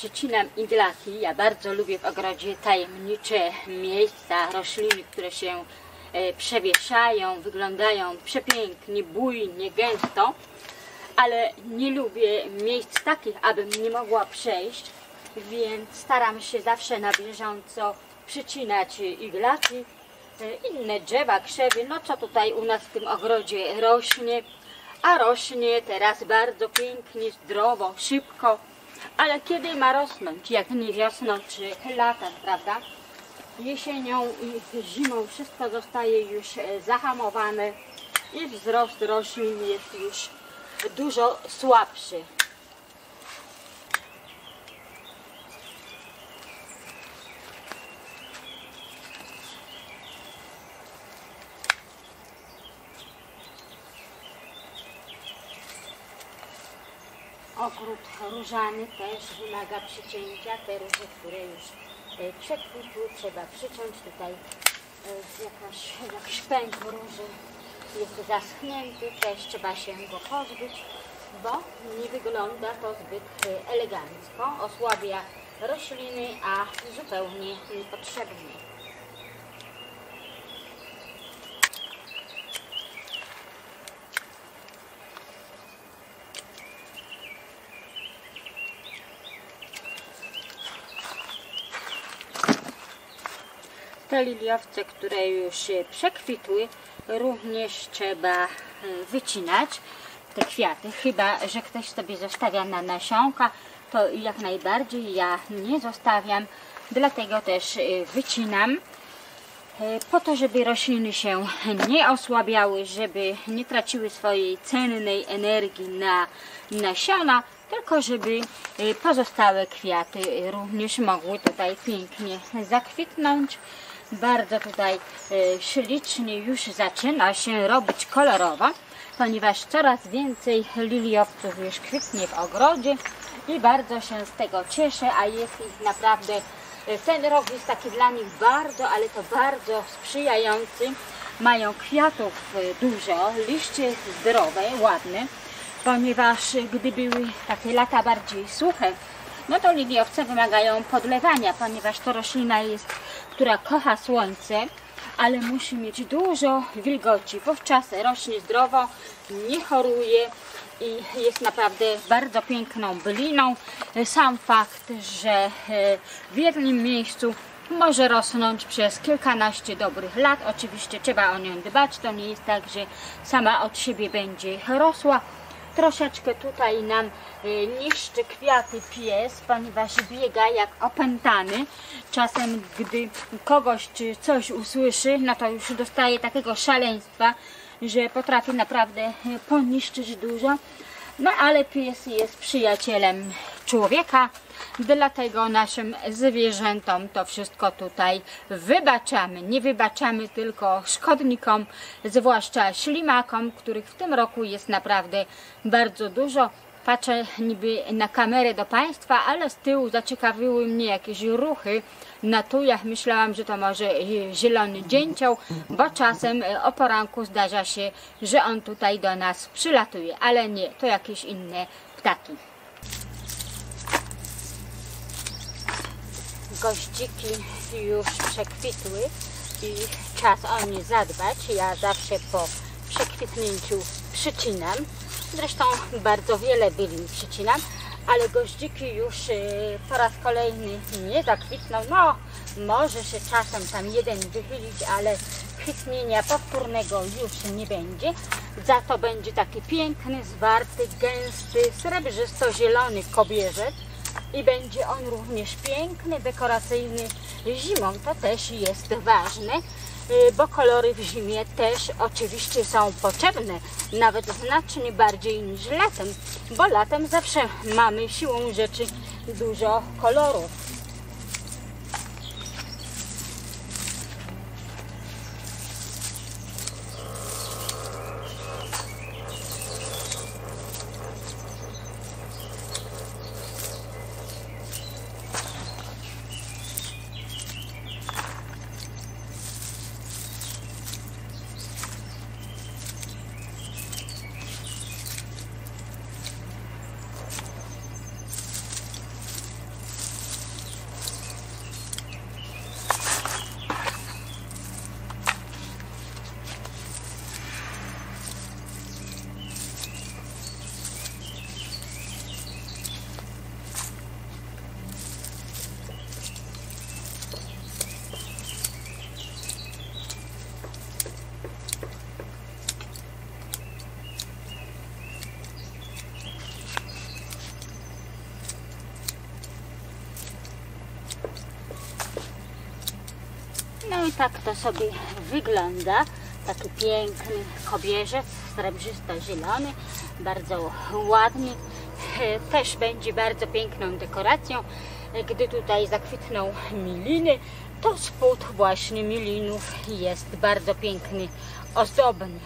przycinam iglaki. Ja bardzo lubię w ogrodzie tajemnicze miejsca, rośliny, które się przewieszają, wyglądają przepięknie, bujnie, gęsto, ale nie lubię miejsc takich, abym nie mogła przejść, więc staram się zawsze na bieżąco przycinać iglaki, inne drzewa, krzewy, no co tutaj u nas w tym ogrodzie rośnie, a rośnie teraz bardzo pięknie, zdrowo, szybko, ale kiedy ma rosnąć, jak nie wiosną czy latem, prawda? Jesienią i zimą wszystko zostaje już zahamowane i wzrost roślin jest już dużo słabszy. Ogród różany też wymaga przycięcia. Te róże, które już przekwitły, trzeba przyciąć. Tutaj jakiś pęk róży jest zaschnięty, też trzeba się go pozbyć, bo nie wygląda to zbyt elegancko, osłabia rośliny, a zupełnie niepotrzebnie. Te liliowce, które już przekwitły, również trzeba wycinać, te kwiaty, chyba że ktoś sobie zostawia na nasionka, to jak najbardziej, ja nie zostawiam, dlatego też wycinam, po to, żeby rośliny się nie osłabiały, żeby nie traciły swojej cennej energii na nasiona, tylko żeby pozostałe kwiaty również mogły tutaj pięknie zakwitnąć. Bardzo tutaj ślicznie już zaczyna się robić kolorowo, ponieważ coraz więcej liliowców już kwitnie w ogrodzie i bardzo się z tego cieszę, a jest ich naprawdę, ten rok jest taki dla nich bardzo, ale to bardzo sprzyjający. Mają kwiatów dużo, liście zdrowe, ładne, ponieważ gdy były takie lata bardziej suche, no to liliowce wymagają podlewania, ponieważ to roślina jest, która kocha słońce, ale musi mieć dużo wilgoci. Wówczas rośnie zdrowo, nie choruje i jest naprawdę bardzo piękną byliną. Sam fakt, że w jednym miejscu może rosnąć przez kilkanaście dobrych lat. Oczywiście trzeba o nią dbać, to nie jest tak, że sama od siebie będzie rosła. Troszeczkę tutaj nam niszczy kwiaty pies, ponieważ biega jak opętany. Czasem, gdy kogoś czy coś usłyszy, no to już dostaje takiego szaleństwa, że potrafi naprawdę poniszczyć dużo. No ale pies jest przyjacielem człowieka, dlatego naszym zwierzętom to wszystko tutaj wybaczamy. Nie wybaczamy tylko szkodnikom, zwłaszcza ślimakom, których w tym roku jest naprawdę bardzo dużo. Patrzę niby na kamerę do Państwa, ale z tyłu zaciekawiły mnie jakieś ruchy na tujach. Myślałam, że to może zielony dzięcioł, bo czasem o poranku zdarza się, że on tutaj do nas przylatuje, ale nie, to jakieś inne ptaki. Goździki już przekwitły i czas o nie zadbać. Ja zawsze po przekwitnięciu przycinam. Zresztą bardzo wiele bylin przycinam, ale goździki już po raz kolejny nie zakwitną. No, może się czasem tam jeden wychylić, ale kwitnienia powtórnego już nie będzie. Za to będzie taki piękny, zwarty, gęsty, srebrzysto-zielony kobierzec i będzie on również piękny, dekoracyjny zimą. To też jest ważne, bo kolory w zimie też oczywiście są potrzebne, nawet znacznie bardziej niż latem, bo latem zawsze mamy siłą rzeczy dużo kolorów. tak to sobie wygląda. Taki piękny kobierzec, srebrzysto-zielony, bardzo ładny. Też będzie bardzo piękną dekoracją, gdy tutaj zakwitną miliny. To spód właśnie milinów jest bardzo piękny, ozdobny.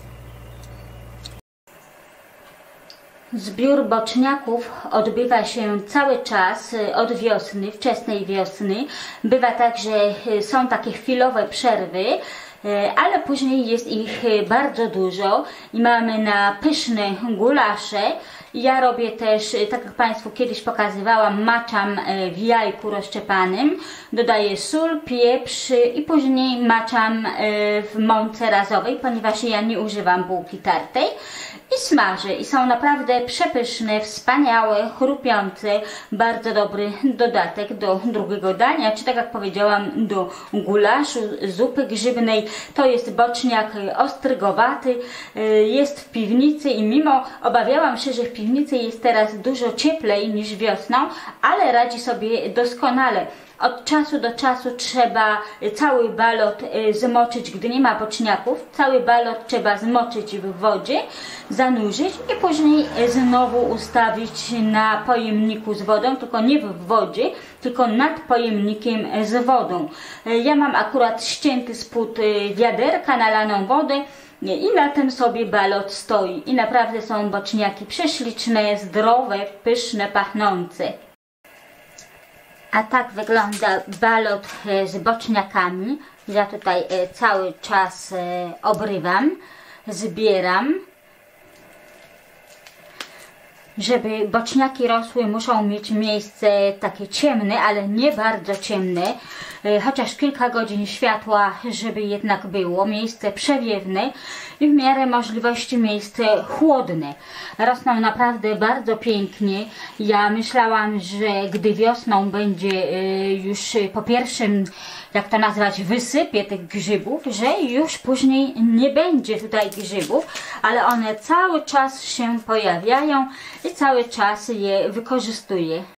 Zbiór boczniaków odbywa się cały czas od wiosny, wczesnej wiosny. Bywa tak, że są takie chwilowe przerwy, ale później jest ich bardzo dużo i mamy na pyszne gulasze. Ja robię też, tak jak Państwu kiedyś pokazywałam, maczam w jajku rozszczepanym, dodaję sól, pieprz i później maczam w mące razowej, ponieważ ja nie używam bułki tartej. I smażę i są naprawdę przepyszne, wspaniałe, chrupiące, bardzo dobry dodatek do drugiego dania, czy tak jak powiedziałam, do gulaszu, zupy grzybnej. To jest boczniak ostrygowaty, jest w piwnicy i mimo obawiałam się, że w piwnicy jest teraz dużo cieplej niż wiosną, ale radzi sobie doskonale. Od czasu do czasu trzeba cały balot zmoczyć, gdy nie ma boczniaków. Cały balot trzeba zmoczyć w wodzie, zanurzyć i później znowu ustawić na pojemniku z wodą, tylko nie w wodzie, tylko nad pojemnikiem z wodą. Ja mam akurat ścięty spód wiaderka, nalaną wodę i na tym sobie balot stoi. I naprawdę są boczniaki prześliczne, zdrowe, pyszne, pachnące. A tak wygląda balot z boczniakami. Ja tutaj cały czas obrywam, zbieram. Żeby boczniaki rosły, muszą mieć miejsce takie ciemne, ale nie bardzo ciemne, chociaż kilka godzin światła, żeby jednak było, miejsce przewiewne i w miarę możliwości miejsce chłodne. Rosną naprawdę bardzo pięknie. Ja myślałam, że gdy wiosną będzie już po pierwszym, jak to nazwać, wysypie tych grzybów, że już później nie będzie tutaj grzybów, ale one cały czas się pojawiają i cały czas je wykorzystuję.